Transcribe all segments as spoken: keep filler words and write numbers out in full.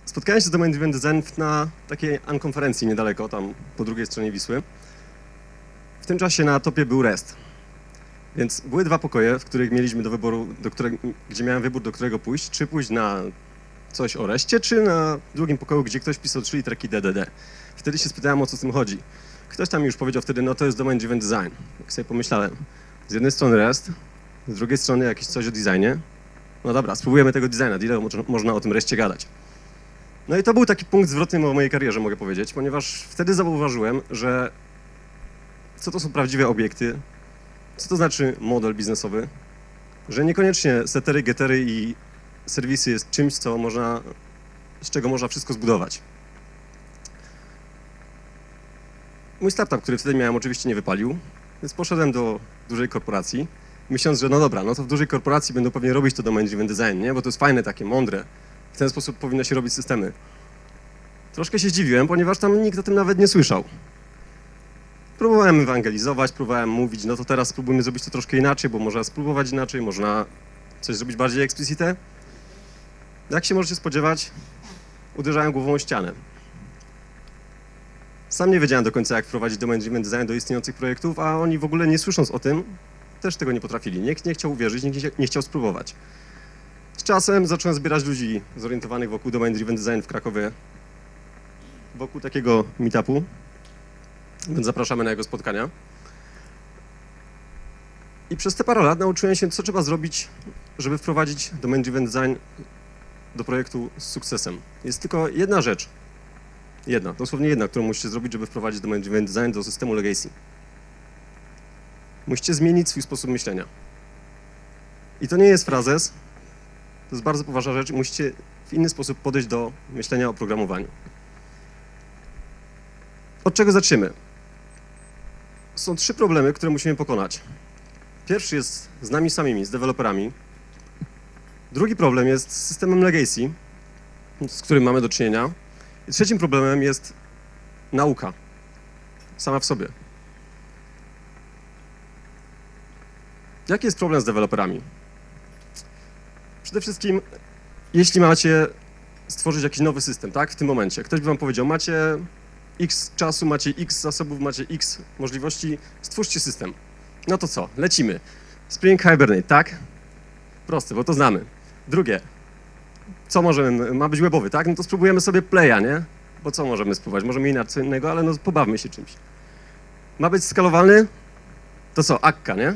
Spotkałem się z Domain Driven Design na takiej konferencji niedaleko, tam po drugiej stronie Wisły. W tym czasie na topie był REST. Więc były dwa pokoje, w których mieliśmy do wyboru, do którego, gdzie miałem wybór, do którego pójść. Czy pójść na coś o RESTie, czy na drugim pokoju, gdzie ktoś pisał trzy literki D D D. Wtedy się spytałem, o co z tym chodzi. Ktoś tam już powiedział wtedy, no to jest Domain Driven Design. Jak sobie pomyślałem, z jednej strony REST, z drugiej strony jakieś coś o designie. No dobra, spróbujemy tego designa, ile można o tym RESTie gadać. No i to był taki punkt zwrotny w mojej karierze, mogę powiedzieć, ponieważ wtedy zauważyłem, że co to są prawdziwe obiekty, co to znaczy model biznesowy, że niekoniecznie setery, getery i serwisy jest czymś, co można, z czego można wszystko zbudować. Mój startup, który wtedy miałem, oczywiście nie wypalił, więc poszedłem do dużej korporacji, myśląc, że no dobra, no to w dużej korporacji będą pewnie robić to Domain Driven Design, nie? Bo to jest fajne, takie mądre. W ten sposób powinno się robić systemy. Troszkę się zdziwiłem, ponieważ tam nikt o tym nawet nie słyszał. Próbowałem ewangelizować, próbowałem mówić, no to teraz spróbujmy zrobić to troszkę inaczej, bo można spróbować inaczej, można coś zrobić bardziej explicite. Jak się możecie spodziewać, uderzałem głową o ścianę. Sam nie wiedziałem do końca, jak wprowadzić Domain Driven Design do istniejących projektów, a oni w ogóle nie słysząc o tym, też tego nie potrafili. Nikt nie chciał uwierzyć, nikt nie chciał spróbować. Z czasem zacząłem zbierać ludzi zorientowanych wokół Domain Driven Design w Krakowie, wokół takiego meetupu, więc zapraszamy na jego spotkania. I przez te parę lat nauczyłem się, co trzeba zrobić, żeby wprowadzić Domain Driven Design do projektu z sukcesem. Jest tylko jedna rzecz, jedna, dosłownie jedna, którą musicie zrobić, żeby wprowadzić Domain Driven Design do systemu Legacy. Musicie zmienić swój sposób myślenia. I to nie jest frazes, to jest bardzo poważna rzecz i musicie w inny sposób podejść do myślenia o programowaniu. Od czego zaczniemy? Są trzy problemy, które musimy pokonać. Pierwszy jest z nami samymi, z deweloperami. Drugi problem jest z systemem Legacy, z którym mamy do czynienia. I trzecim problemem jest nauka, sama w sobie. Jaki jest problem z deweloperami? Przede wszystkim, jeśli macie stworzyć jakiś nowy system, tak, w tym momencie, ktoś by wam powiedział, macie X czasu, macie X zasobów, macie X możliwości, stwórzcie system. No to co? Lecimy. Spring Hibernate, tak? Proste, bo to znamy. Drugie. Co możemy? Ma być webowy, tak? No to spróbujemy sobie Playa, nie? Bo co możemy spróbować? Możemy inaczej co innego, ale no pobawmy się czymś. Ma być skalowalny? To co? Akka, nie?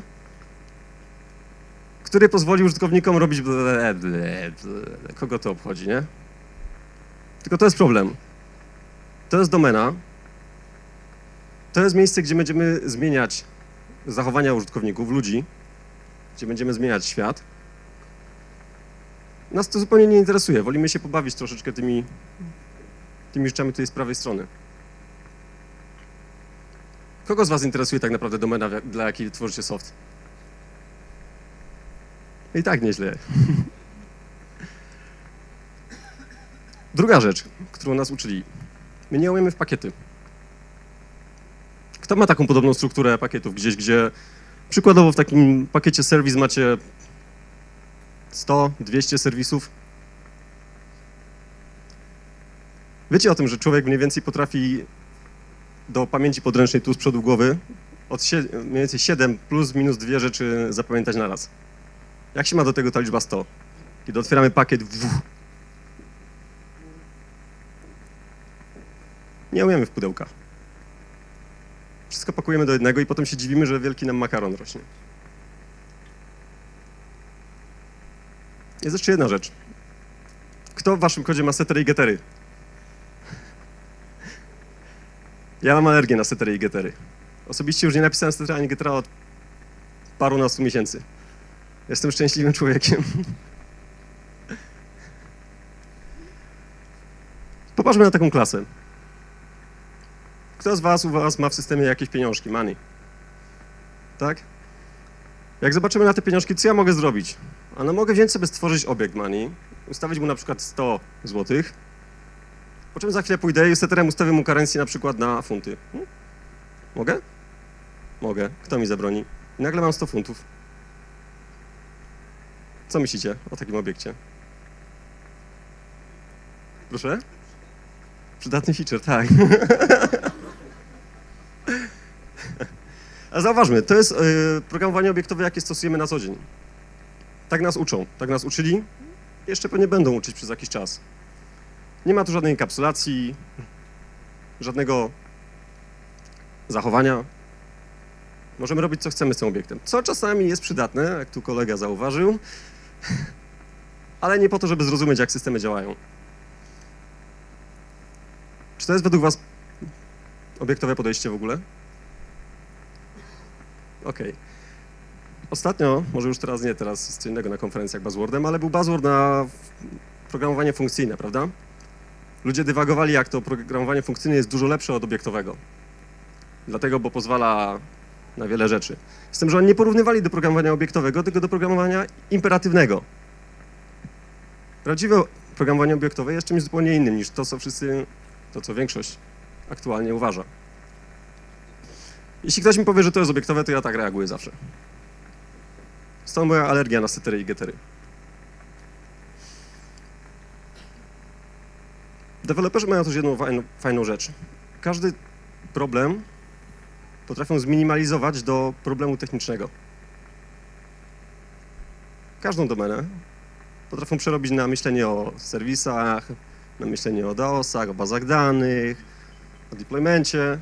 Który pozwoli użytkownikom robić ble, ble, ble. Kogo to obchodzi, nie? Tylko to jest problem. To jest domena. To jest miejsce, gdzie będziemy zmieniać zachowania użytkowników, ludzi, gdzie będziemy zmieniać świat. Nas to zupełnie nie interesuje. Wolimy się pobawić troszeczkę tymi, tymi rzeczami tutaj z prawej strony. Kogo z was interesuje tak naprawdę domena, dla jakiej tworzycie soft? I tak nieźle. Druga rzecz, którą nas uczyli. My nie umiemy w pakiety. Kto ma taką podobną strukturę pakietów gdzieś, gdzie przykładowo w takim pakiecie serwis macie sto, dwieście serwisów? Wiecie o tym, że człowiek mniej więcej potrafi do pamięci podręcznej tu z przodu głowy od mniej więcej siedem plus minus dwie rzeczy zapamiętać na raz. Jak się ma do tego ta liczba sto? Kiedy otwieramy pakiet w... Nie umiemy w pudełkach. Wszystko pakujemy do jednego i potem się dziwimy, że wielki nam makaron rośnie. Jest jeszcze jedna rzecz. Kto w waszym kodzie ma setery i getery? Ja mam alergię na setery i getery. Osobiście już nie napisałem setera ani getera od parunastu miesięcy. Jestem szczęśliwym człowiekiem. Popatrzmy na taką klasę. Kto z was u was ma w systemie jakieś pieniążki, money? Tak? Jak zobaczymy na te pieniążki, co ja mogę zrobić? A no mogę więc sobie stworzyć obiekt money, ustawić mu na przykład sto złotych, po czym za chwilę pójdę i seterem ustawię mu currency na przykład na funty. Hmm? Mogę? Mogę. Kto mi zabroni? I nagle mam sto funtów. Co myślicie o takim obiekcie? Proszę? Przydatny feature, tak. A zauważmy, to jest y, programowanie obiektowe, jakie stosujemy na co dzień. Tak nas uczą, tak nas uczyli, jeszcze pewnie będą uczyć przez jakiś czas. Nie ma tu żadnej enkapsulacji, żadnego zachowania. Możemy robić, co chcemy z tym obiektem. Co czasami jest przydatne, jak tu kolega zauważył, ale nie po to, żeby zrozumieć, jak systemy działają. Czy to jest według was obiektowe podejście w ogóle? Okej. Okay. Ostatnio, może już teraz nie, teraz jest co innego na konferencjach Buzzwordem, ale był Buzzword na programowanie funkcyjne, prawda? Ludzie dywagowali, jak to programowanie funkcyjne jest dużo lepsze od obiektowego. Dlatego, bo pozwala na wiele rzeczy. Z tym, że oni nie porównywali do programowania obiektowego, tylko do programowania imperatywnego. Prawdziwe programowanie obiektowe jest czymś zupełnie innym niż to, co wszyscy, to co większość aktualnie uważa. Jeśli ktoś mi powie, że to jest obiektowe, to ja tak reaguję zawsze. Stąd moja alergia na setery i gettery. Deweloperzy mają też jedną fajną, fajną rzecz. Każdy problem potrafią zminimalizować do problemu technicznego. Każdą domenę potrafią przerobić na myślenie o serwisach, na myślenie o DAOsach, o bazach danych, o deploymencie.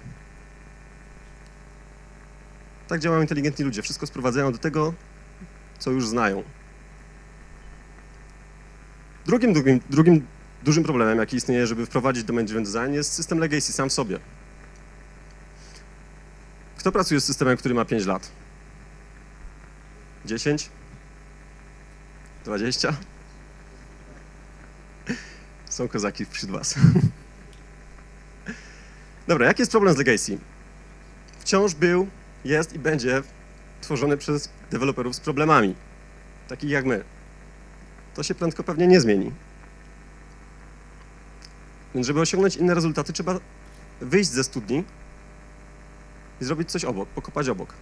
Tak działają inteligentni ludzie. Wszystko sprowadzają do tego, co już znają. Drugim, drugim, drugim dużym problemem, jaki istnieje, żeby wprowadzić domain-driven design, jest system legacy sam w sobie. Kto pracuje z systemem, który ma pięć lat? dziesięć? dwadzieścia? Są kozaki wśród was. Dobra, jaki jest problem z legacy? Wciąż był, jest i będzie tworzony przez deweloperów z problemami, takich jak my. To się prędko pewnie nie zmieni. Więc żeby osiągnąć inne rezultaty, trzeba wyjść ze studni i zrobić coś obok, pokopać obok.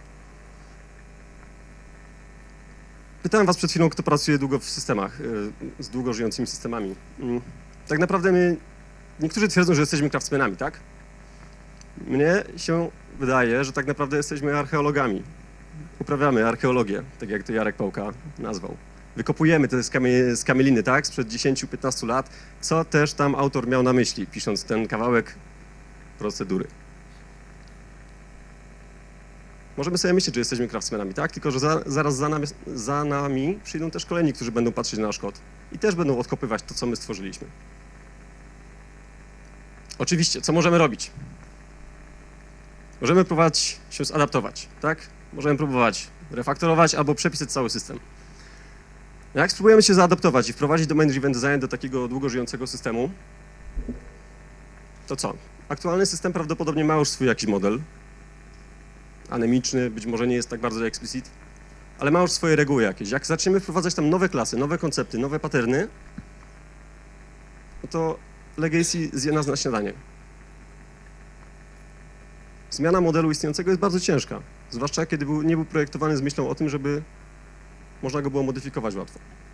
Pytałem was przed chwilą, kto pracuje długo w systemach, z długo żyjącymi systemami. Tak naprawdę my, niektórzy twierdzą, że jesteśmy craftsmanami, tak? Mnie się wydaje, że tak naprawdę jesteśmy archeologami. Uprawiamy archeologię, tak jak to Jarek Pałka nazwał. Wykopujemy te z kamieliny, tak? Sprzed dziesięciu piętnastu lat, co też tam autor miał na myśli, pisząc ten kawałek procedury. Możemy sobie myśleć, że jesteśmy craftsmanami, tak? Tylko, że za, zaraz za nami, za nami przyjdą też kolejni, którzy będą patrzeć na nasz kod i też będą odkopywać to, co my stworzyliśmy. Oczywiście, co możemy robić? Możemy próbować się zadaptować, tak? Możemy próbować refaktorować albo przepisać cały system. Jak spróbujemy się zaadaptować i wprowadzić domain-driven design do takiego długo żyjącego systemu, to co? Aktualny system prawdopodobnie ma już swój jakiś model, anemiczny, być może nie jest tak bardzo explicit, ale ma już swoje reguły jakieś. Jak zaczniemy wprowadzać tam nowe klasy, nowe koncepty, nowe patterny, no to legacy zje nas na śniadanie. Zmiana modelu istniejącego jest bardzo ciężka, zwłaszcza kiedy był, nie był projektowany z myślą o tym, żeby można go było modyfikować łatwo.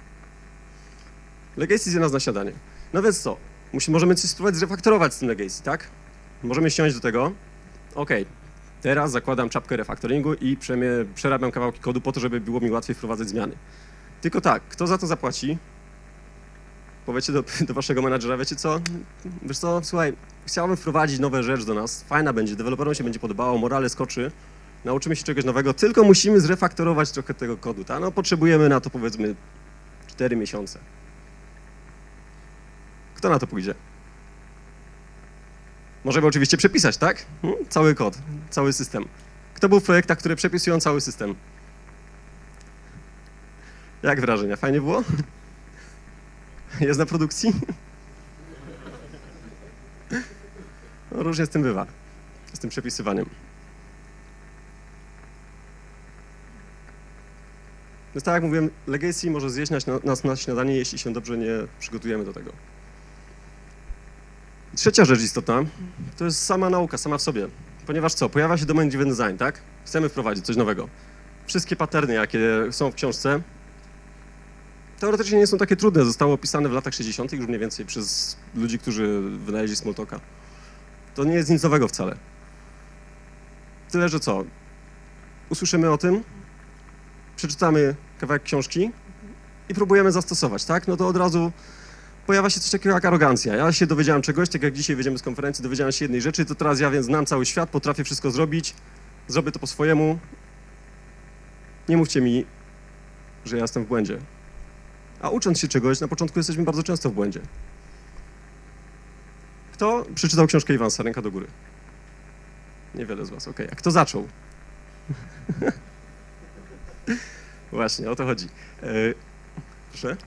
Legacy zje nas na śniadanie. No więc co? Musi, możemy coś spróbować zrefaktorować z tym legacy, tak? Możemy siąść do tego. OK, teraz zakładam czapkę refaktoringu i przemie, przerabiam kawałki kodu po to, żeby było mi łatwiej wprowadzać zmiany. Tylko tak, kto za to zapłaci? Powiecie do, do waszego menadżera, wiecie co? Wiesz co, słuchaj, chciałbym wprowadzić nowe rzecz do nas, fajna będzie, deweloperom się będzie podobało, morale skoczy, nauczymy się czegoś nowego, tylko musimy zrefaktorować trochę tego kodu, tak? No potrzebujemy na to powiedzmy cztery miesiące. Kto na to pójdzie? Możemy oczywiście przepisać, tak? Cały kod, cały system. Kto był w projektach, które przepisują cały system? Jak wrażenia? Fajnie było? Jest na produkcji? No, różnie z tym bywa, z tym przepisywaniem. Więc tak jak mówiłem, legacy może zjeść nas na śniadanie, jeśli się dobrze nie przygotujemy do tego. Trzecia rzecz istotna, to jest sama nauka, sama w sobie. Ponieważ co? Pojawia się domain-driven design, tak? Chcemy wprowadzić coś nowego. Wszystkie patterny, jakie są w książce, teoretycznie nie są takie trudne. Zostało opisane w latach sześćdziesiątych już mniej więcej przez ludzi, którzy wynaleźli Smalltalka. To nie jest nic nowego wcale. Tyle, że co? Usłyszymy o tym, przeczytamy kawałek książki i próbujemy zastosować, tak? No to od razu pojawia się coś takiego jak arogancja. Ja się dowiedziałem czegoś, tak jak dzisiaj wyjdziemy z konferencji, dowiedziałem się jednej rzeczy, to teraz ja więc znam cały świat, potrafię wszystko zrobić, zrobię to po swojemu. Nie mówcie mi, że ja jestem w błędzie. A ucząc się czegoś, na początku jesteśmy bardzo często w błędzie. Kto przeczytał książkę Evansa? Ręka do góry. Niewiele z was, okej. Okay. A kto zaczął? Właśnie, o to chodzi. E, proszę?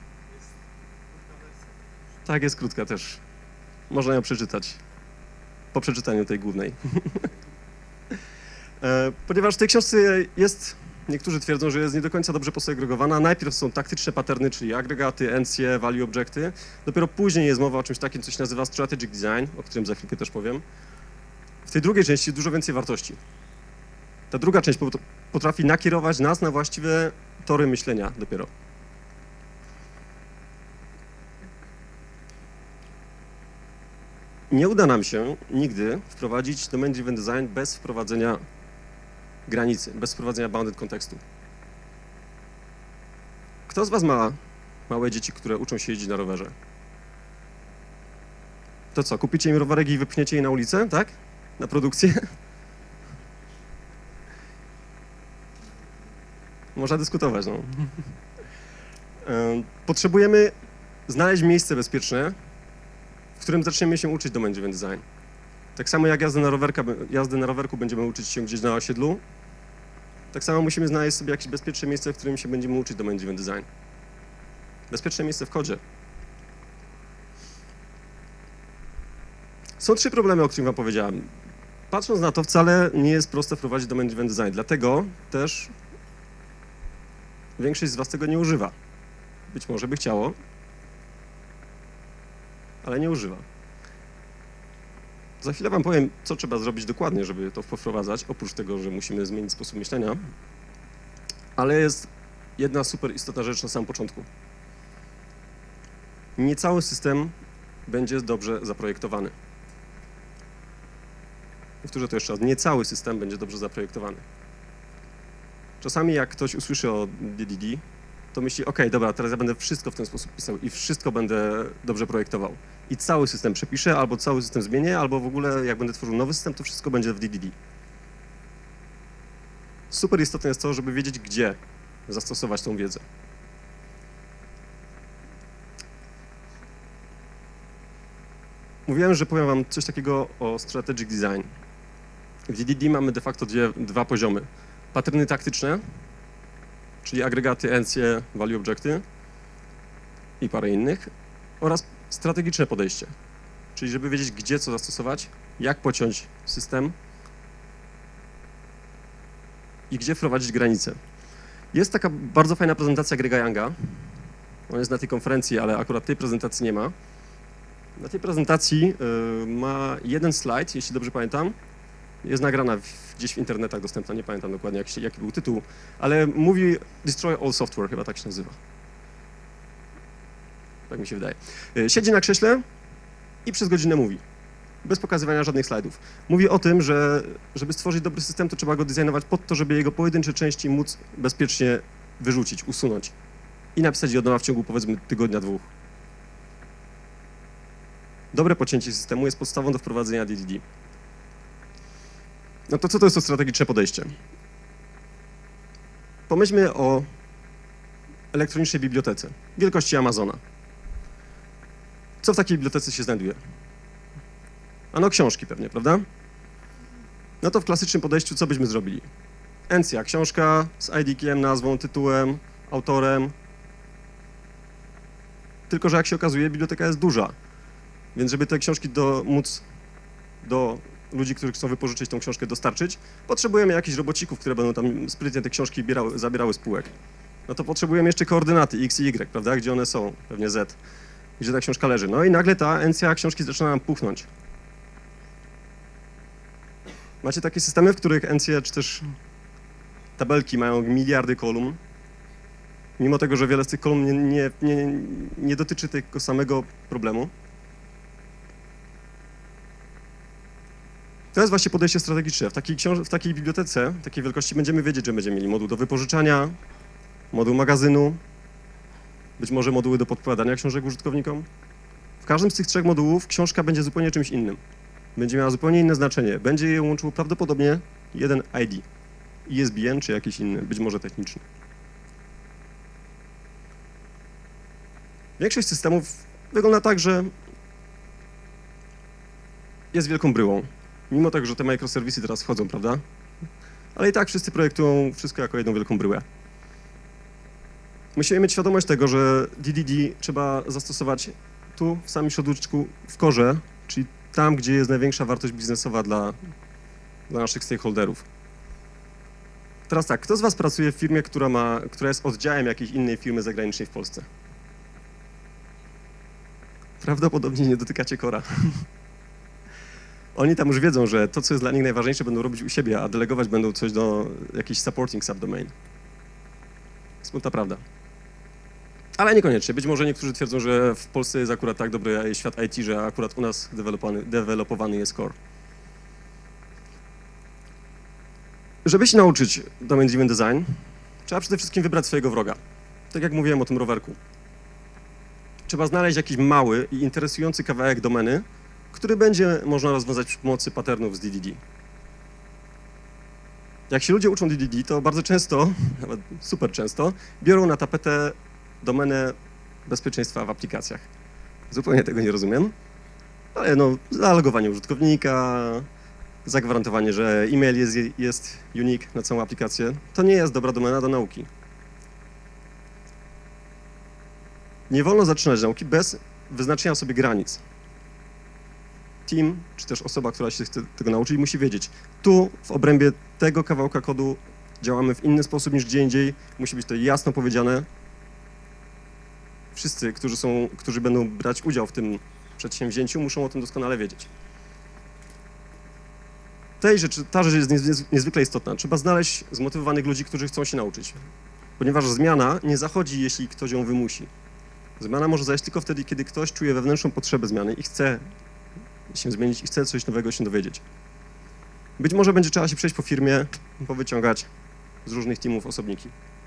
Tak, jest krótka też. Można ją przeczytać po przeczytaniu tej głównej. e, ponieważ w tej książce jest, niektórzy twierdzą, że jest nie do końca dobrze posegregowana. Najpierw są taktyczne patterny, czyli agregaty, encje, value objecty. Dopiero później jest mowa o czymś takim, co się nazywa strategic design, o którym za chwilkę też powiem. W tej drugiej części dużo więcej wartości. Ta druga część potrafi nakierować nas na właściwe tory myślenia dopiero. Nie uda nam się nigdy wprowadzić domain-driven design bez wprowadzenia granicy, bez wprowadzenia bounded kontekstu. Kto z was ma małe dzieci, które uczą się jeździć na rowerze? To co, kupicie im rowerek i wypchniecie je na ulicę, tak? Na produkcję? Można dyskutować, no. Potrzebujemy znaleźć miejsce bezpieczne, w którym zaczniemy się uczyć domain-driven design. Tak samo jak jazdy na, rowerka, jazdy na rowerku będziemy uczyć się gdzieś na osiedlu, tak samo musimy znaleźć sobie jakieś bezpieczne miejsce, w którym się będziemy uczyć domain-driven design. Bezpieczne miejsce w kodzie. Są trzy problemy, o których wam powiedziałem. Patrząc na to, wcale nie jest proste wprowadzić domain-driven design, dlatego też większość z was tego nie używa. Być może by chciało, ale nie używa. Za chwilę wam powiem, co trzeba zrobić dokładnie, żeby to wprowadzać, oprócz tego, że musimy zmienić sposób myślenia. Ale jest jedna super istotna rzecz na samym początku. Nie cały system będzie dobrze zaprojektowany. Powtórzę to jeszcze raz. Nie cały system będzie dobrze zaprojektowany. Czasami jak ktoś usłyszy o D D D, to myśli, ok, dobra, teraz ja będę wszystko w ten sposób pisał i wszystko będę dobrze projektował. I cały system przepiszę, albo cały system zmienię, albo w ogóle jak będę tworzył nowy system, to wszystko będzie w D D D. Super istotne jest to, żeby wiedzieć, gdzie zastosować tą wiedzę. Mówiłem, że powiem wam coś takiego o strategic design. W D D D mamy de facto dwie, dwa poziomy. Patterny taktyczne, czyli agregaty, encje, value objecty i parę innych, oraz strategiczne podejście, czyli żeby wiedzieć, gdzie co zastosować, jak pociąć system i gdzie wprowadzić granice. Jest taka bardzo fajna prezentacja Grega Younga. On jest na tej konferencji, ale akurat tej prezentacji nie ma. Na tej prezentacji y, ma jeden slajd, jeśli dobrze pamiętam. Jest nagrana w, gdzieś w internetach dostępna, nie pamiętam dokładnie jaki, jaki był tytuł, ale mówi Destroy All Software, chyba tak się nazywa. Tak mi się wydaje. Siedzi na krześle i przez godzinę mówi, bez pokazywania żadnych slajdów. Mówi o tym, że żeby stworzyć dobry system, to trzeba go designować pod to, żeby jego pojedyncze części móc bezpiecznie wyrzucić, usunąć i napisać je od nowa w ciągu, powiedzmy, tygodnia, dwóch. Dobre pocięcie systemu jest podstawą do wprowadzenia D D D. No to co to jest to strategiczne podejście? Pomyślmy o elektronicznej bibliotece wielkości Amazona. Co w takiej bibliotece się znajduje? Ano książki pewnie, prawda? No to w klasycznym podejściu co byśmy zrobili? Encja, książka z I D kiem, nazwą, tytułem, autorem. Tylko że jak się okazuje, biblioteka jest duża. Więc żeby te książki do, móc do ludzi, którzy chcą wypożyczyć tą książkę, dostarczyć, potrzebujemy jakichś robocików, które będą tam sprytnie te książki bierały, zabierały z półek. No to potrzebujemy jeszcze koordynaty X i Y, prawda? Gdzie one są, pewnie Z, gdzie ta książka leży. No i nagle ta encja książki zaczyna nam puchnąć. Macie takie systemy, w których encje czy też tabelki mają miliardy kolumn mimo tego, że wiele z tych kolumn nie, nie, nie, nie dotyczy tego samego problemu. To jest właśnie podejście strategiczne. W takiej, książ- w takiej bibliotece, takiej wielkości będziemy wiedzieć, że będziemy mieli moduł do wypożyczania, moduł magazynu, być może moduły do podpowiadania książek użytkownikom. W każdym z tych trzech modułów książka będzie zupełnie czymś innym. Będzie miała zupełnie inne znaczenie. Będzie je łączył prawdopodobnie jeden I D. I S B N czy jakiś inny, być może techniczny. Większość systemów wygląda tak, że jest wielką bryłą. Mimo tego, że te microserwisy teraz wchodzą, prawda? Ale i tak wszyscy projektują wszystko jako jedną wielką bryłę. Musimy mieć świadomość tego, że D D D trzeba zastosować tu, w samym środku, w core, czyli tam, gdzie jest największa wartość biznesowa dla, dla naszych stakeholderów. Teraz tak, kto z was pracuje w firmie, która, ma, która jest oddziałem jakiejś innej firmy zagranicznej w Polsce? Prawdopodobnie nie dotykacie Cora. Oni tam już wiedzą, że to, co jest dla nich najważniejsze, będą robić u siebie, a delegować będą coś do jakiejś supporting subdomain. Smutna prawda. Ale niekoniecznie. Być może niektórzy twierdzą, że w Polsce jest akurat tak dobry świat I T, że akurat u nas dewelopowany, dewelopowany jest core. Żeby się nauczyć domain-driven design, trzeba przede wszystkim wybrać swojego wroga. Tak jak mówiłem o tym rowerku. Trzeba znaleźć jakiś mały i interesujący kawałek domeny, który będzie można rozwiązać przy pomocy patternów z D D D. Jak się ludzie uczą D D D, to bardzo często, nawet super często, biorą na tapetę domenę bezpieczeństwa w aplikacjach. Zupełnie tego nie rozumiem, ale no, zalogowanie użytkownika, zagwarantowanie, że e-mail jest, jest unique na całą aplikację, to nie jest dobra domena do nauki. Nie wolno zaczynać nauki bez wyznaczenia sobie granic. Team, czy też osoba, która się chce tego nauczyć, musi wiedzieć, tu w obrębie tego kawałka kodu działamy w inny sposób niż gdzie indziej, musi być to jasno powiedziane. Wszyscy, którzy, są, którzy będą brać udział w tym przedsięwzięciu, muszą o tym doskonale wiedzieć. Tej rzeczy, ta rzecz jest niezwykle istotna. Trzeba znaleźć zmotywowanych ludzi, którzy chcą się nauczyć. Ponieważ zmiana nie zachodzi, jeśli ktoś ją wymusi. Zmiana może zajść tylko wtedy, kiedy ktoś czuje wewnętrzną potrzebę zmiany i chce się zmienić i chce coś nowego się dowiedzieć. Być może będzie trzeba się przejść po firmie, powyciągać z różnych teamów osobniki.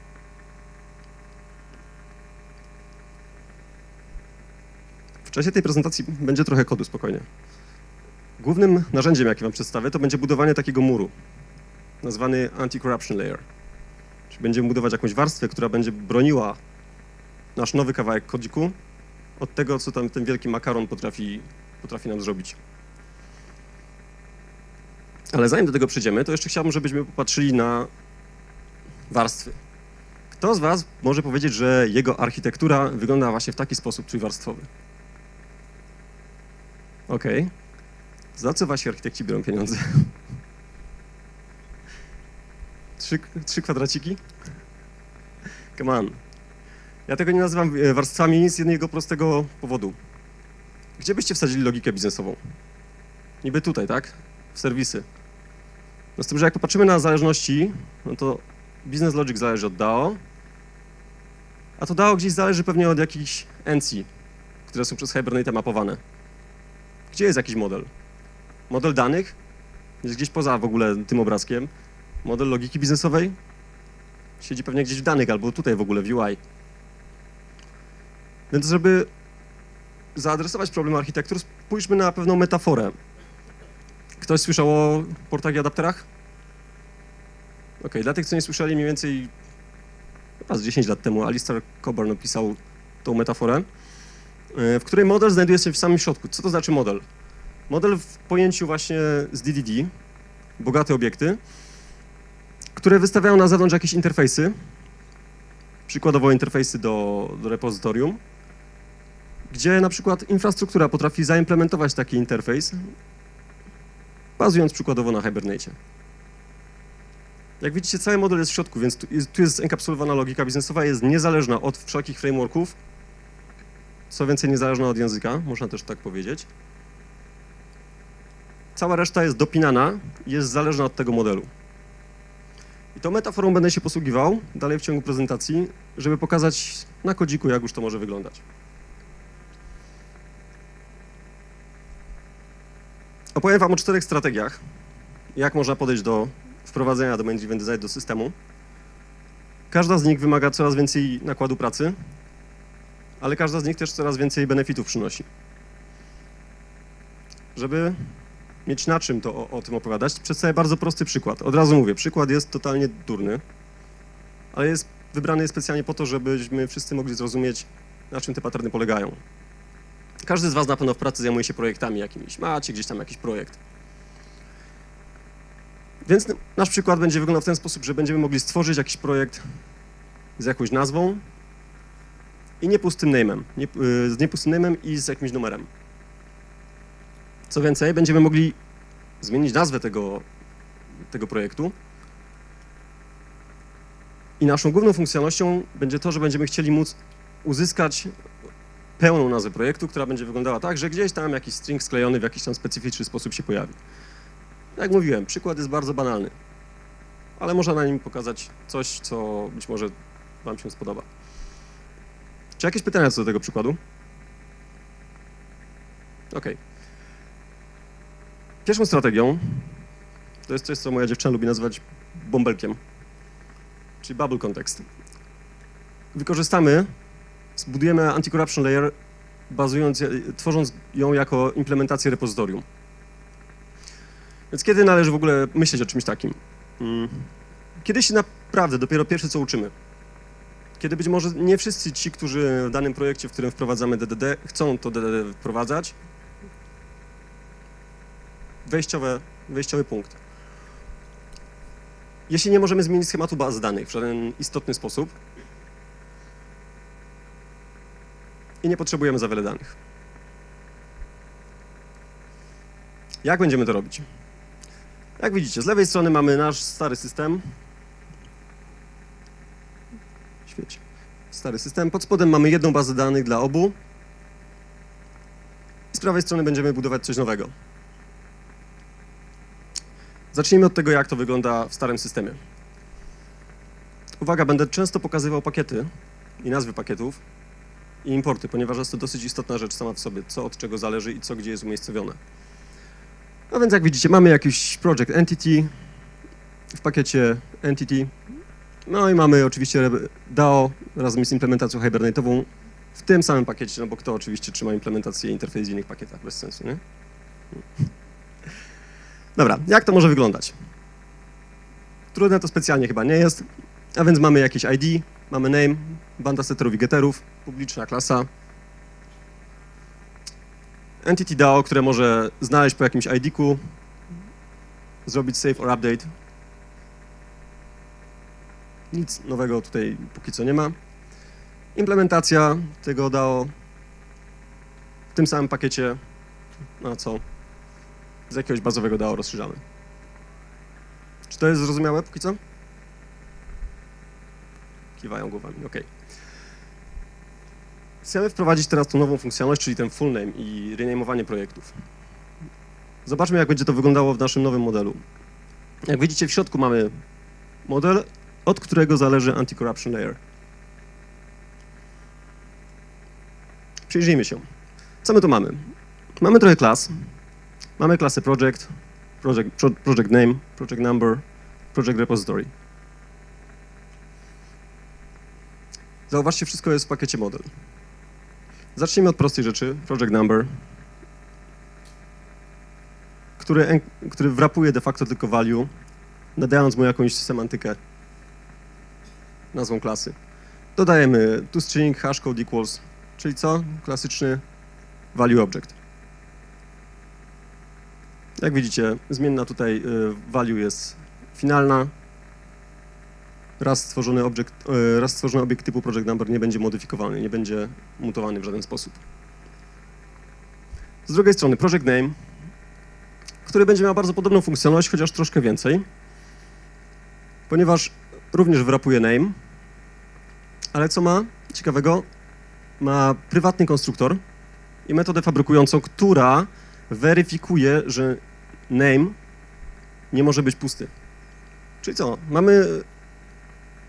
W czasie tej prezentacji będzie trochę kodu, spokojnie. Głównym narzędziem, jakie wam przedstawię, to będzie budowanie takiego muru, nazwany anti-corruption layer. Czyli będziemy budować jakąś warstwę, która będzie broniła nasz nowy kawałek kodziku od tego, co tam ten wielki makaron potrafi, potrafi nam zrobić. Ale zanim do tego przejdziemy, to jeszcze chciałbym, żebyśmy popatrzyli na warstwy. Kto z was może powiedzieć, że jego architektura wygląda właśnie w taki sposób trójwarstwowy? Okej. Okay. Za co wasi architekci biorą pieniądze? Trzy, trzy kwadraciki? Come on. Ja tego nie nazywam warstwami z jednego prostego powodu. Gdzie byście wsadzili logikę biznesową? Niby tutaj, tak? W serwisy. No z tym, że jak popatrzymy na zależności, no to business logic zależy od D A O, a to D A O gdzieś zależy pewnie od jakichś N C, które są przez Hibernate mapowane. Gdzie jest jakiś model? Model danych jest gdzieś poza w ogóle tym obrazkiem. Model logiki biznesowej siedzi pewnie gdzieś w danych albo tutaj w ogóle w U I. Więc żeby zaadresować problem architektur, spójrzmy na pewną metaforę. Ktoś słyszał o portach i adapterach? Ok, dla tych, co nie słyszeli, mniej więcej chyba z dziesięć lat temu Alistair Cockburn opisał tą metaforę, w której model znajduje się w samym środku. Co to znaczy model? Model w pojęciu właśnie z D D D, bogate obiekty, które wystawiają na zewnątrz jakieś interfejsy, przykładowo interfejsy do, do repozytorium, gdzie na przykład infrastruktura potrafi zaimplementować taki interfejs, bazując przykładowo na Hibernate. Jak widzicie, cały model jest w środku, więc tu jest, tu jest enkapsulowana logika biznesowa, jest niezależna od wszelkich frameworków, co więcej niezależna od języka, można też tak powiedzieć. Cała reszta jest dopinana i jest zależna od tego modelu. I Tą metaforą będę się posługiwał dalej w ciągu prezentacji, żeby pokazać na kodziku, jak już to może wyglądać. Opowiem wam o czterech strategiach, jak można podejść do wprowadzenia Domain Driven Design do systemu. Każda z nich wymaga coraz więcej nakładu pracy, ale każda z nich też coraz więcej benefitów przynosi. Żeby mieć na czym to o, o tym opowiadać, przedstawię bardzo prosty przykład. Od razu mówię, przykład jest totalnie durny, ale jest wybrany specjalnie po to, żebyśmy wszyscy mogli zrozumieć, na czym te paterny polegają. Każdy z was na pewno w pracy zajmuje się projektami jakimiś. Macie gdzieś tam jakiś projekt. Więc nasz przykład będzie wyglądał w ten sposób, że będziemy mogli stworzyć jakiś projekt z jakąś nazwą i niepustym name'em, nie, z niepustym name'em i z jakimś numerem. Co więcej, będziemy mogli zmienić nazwę tego, tego projektu i naszą główną funkcjonalnością będzie to, że będziemy chcieli móc uzyskać pełną nazwę projektu, która będzie wyglądała tak, że gdzieś tam jakiś string sklejony w jakiś tam specyficzny sposób się pojawi. Jak mówiłem, przykład jest bardzo banalny, ale można na nim pokazać coś, co być może wam się spodoba. Czy jakieś pytania co do tego przykładu? OK. Pierwszą strategią to jest coś, co moja dziewczyna lubi nazywać bąbelkiem, czyli bubble context. Wykorzystamy, zbudujemy anti-corruption layer, bazując, tworząc ją jako implementację repozytorium. Więc kiedy należy w ogóle myśleć o czymś takim? Kiedy się naprawdę dopiero pierwsze co uczymy. Kiedy być może nie wszyscy ci, którzy w danym projekcie, w którym wprowadzamy D D D, chcą to D D D wprowadzać. Wejściowe, wejściowy punkt. Jeśli nie możemy zmienić schematu baz danych w żaden istotny sposób i nie potrzebujemy za wiele danych. Jak będziemy to robić? Jak widzicie, z lewej strony mamy nasz stary system. Świeci. Stary system. Pod spodem mamy jedną bazę danych dla obu. I z prawej strony będziemy budować coś nowego. Zacznijmy od tego, jak to wygląda w starym systemie. Uwaga, będę często pokazywał pakiety i nazwy pakietów i importy, ponieważ jest to dosyć istotna rzecz sama w sobie, co od czego zależy i co gdzie jest umiejscowione. No więc jak widzicie, mamy jakiś project entity w pakiecie entity, no i mamy oczywiście D A O razem z implementacją hibernate'ową w tym samym pakiecie, no bo kto oczywiście trzyma implementację interfejs w innych pakietach, bez sensu, nie? Dobra, jak to może wyglądać? Trudne to specjalnie chyba nie jest, a więc mamy jakieś I D, mamy name, banda setterów i getterów, publiczna klasa, entity D A O, które może znaleźć po jakimś I D-ku, zrobić save or update. Nic nowego tutaj póki co nie ma. Implementacja tego D A O w tym samym pakiecie, na co z jakiegoś bazowego D A O rozszerzamy. Czy to jest zrozumiałe póki co? Kiwają głowami, OK. Chcemy wprowadzić teraz tą nową funkcjonalność, czyli ten full name i rename'owanie projektów. Zobaczmy, jak będzie to wyglądało w naszym nowym modelu. Jak widzicie, w środku mamy model, od którego zależy anti-corruption layer. Przyjrzyjmy się. Co my tu mamy? Mamy trochę klas. Mamy klasę project, project, project name, project number, project repository. Zauważcie, wszystko jest w pakiecie model. Zacznijmy od prostej rzeczy, project number, który, który wrapuje de facto tylko value, nadając mu jakąś semantykę nazwą klasy. Dodajemy toString, hashcode equals, czyli co? Klasyczny value object. Jak widzicie, zmienna tutaj value jest finalna. Raz stworzony, obiekt, raz stworzony obiekt typu project number nie będzie modyfikowany, nie będzie mutowany w żaden sposób. Z drugiej strony project name, który będzie miał bardzo podobną funkcjonalność, chociaż troszkę więcej, ponieważ również wrapuje name, ale co ma ciekawego? Ma prywatny konstruktor i metodę fabrykującą, która weryfikuje, że name nie może być pusty. Czyli co? Mamy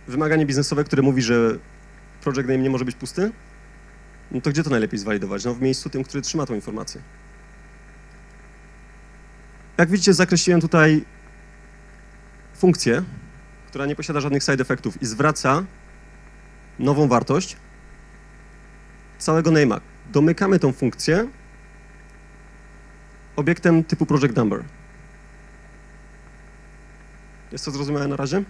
wymaganie biznesowe, które mówi, że project name nie może być pusty, no to gdzie to najlepiej zwalidować? No w miejscu tym, który trzyma tą informację. Jak widzicie, zakreśliłem tutaj funkcję, która nie posiada żadnych side effectów i zwraca nową wartość całego name'a. Domykamy tą funkcję obiektem typu project number. Jest to zrozumiałe na razie?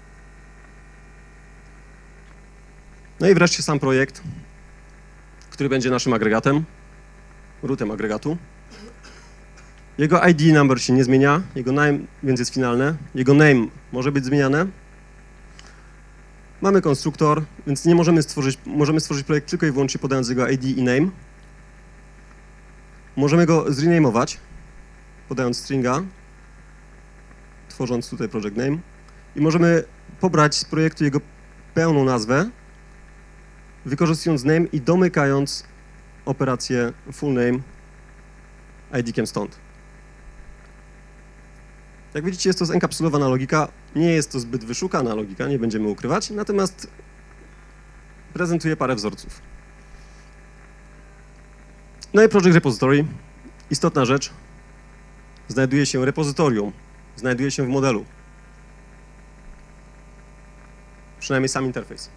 No i wreszcie sam projekt, który będzie naszym agregatem, rootem agregatu. Jego I D number się nie zmienia, jego name więc jest finalne, jego name może być zmieniane. Mamy konstruktor, więc nie możemy stworzyć, możemy stworzyć projekt tylko i wyłącznie podając jego I D i name. Możemy go zrenamować, podając stringa, tworząc tutaj project name. I możemy pobrać z projektu jego pełną nazwę, wykorzystując name i domykając operację full name I D-kiem stąd. Jak widzicie, jest to zenkapsulowana logika. Nie jest to zbyt wyszukana logika, nie będziemy ukrywać, natomiast prezentuje parę wzorców. No i project repository. Istotna rzecz. Znajduje się repozytorium. Znajduje się w modelu. Przynajmniej sam interfejs.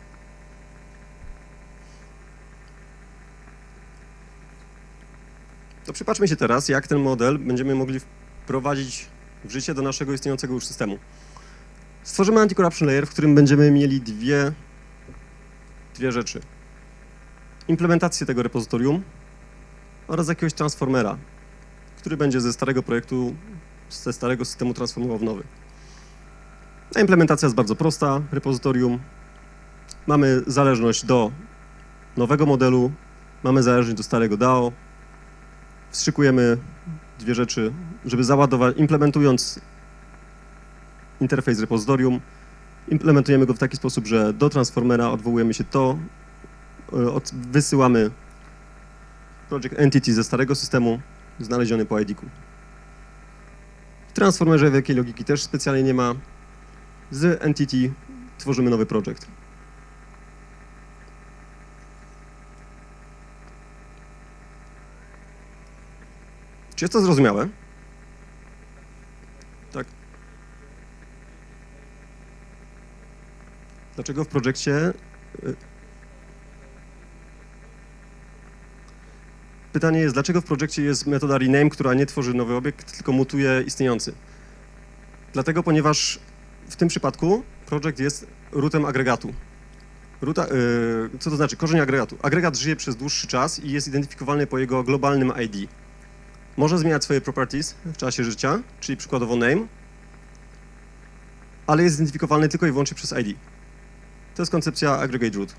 To przypatrzmy się teraz, jak ten model będziemy mogli wprowadzić w życie do naszego istniejącego już systemu. Stworzymy anti-corruption layer, w którym będziemy mieli dwie, dwie rzeczy. Implementację tego repozytorium oraz jakiegoś transformera, który będzie ze starego projektu, ze starego systemu transformował w nowy. A implementacja jest bardzo prosta. Repozytorium. Mamy zależność do nowego modelu, mamy zależność do starego D A O. Wstrzykujemy dwie rzeczy, żeby załadować, implementując interfejs repozytorium, implementujemy go w taki sposób, że do transformera odwołujemy się to, od, wysyłamy project entity ze starego systemu, znaleziony po I D-ku. W transformerze wielkiej logiki też specjalnie nie ma. Z entity tworzymy nowy project. Czy jest to zrozumiałe? Tak. Dlaczego w projekcie... Pytanie jest, dlaczego w projekcie jest metoda rename, która nie tworzy nowy obiekt, tylko mutuje istniejący? Dlatego, ponieważ w tym przypadku projekt jest rootem agregatu. Roota, yy, co to znaczy? Korzeń agregatu. Agregat żyje przez dłuższy czas i jest identyfikowalny po jego globalnym I D. Może zmieniać swoje properties w czasie życia, czyli przykładowo name, ale jest zidentyfikowalny tylko i wyłącznie przez I D. To jest koncepcja aggregate root.